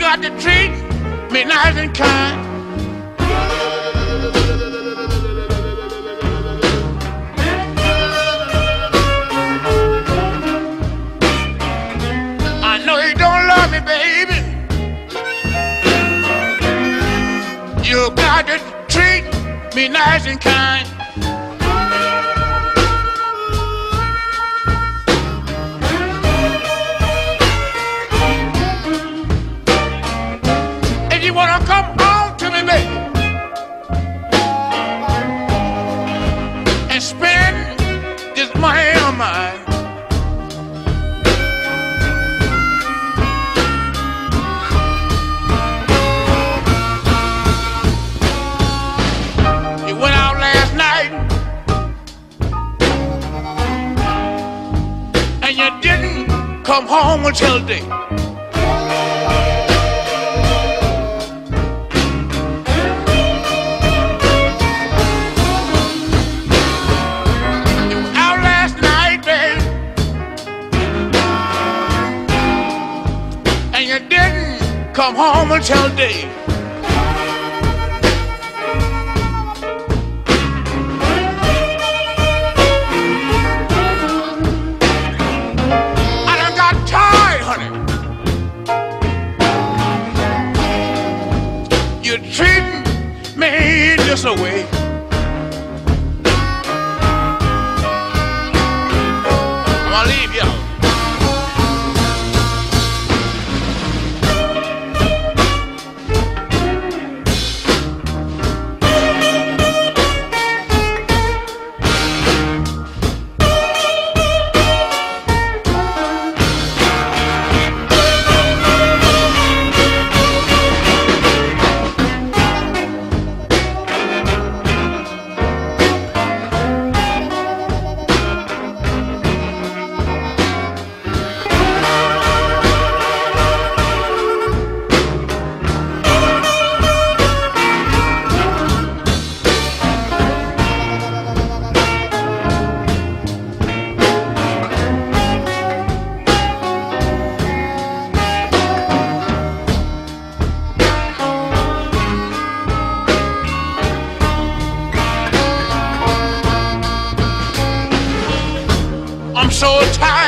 got to treat me nice and kind. I know you don't love me, baby. You got to treat me nice and kind. If you wanna come home to me, baby, and spend this money of mine, you went out last night and you didn't come home until day. You didn't come home until day. I done got tired, honey. You treating me this way. I'm gonna leave y'all. I'm so tired.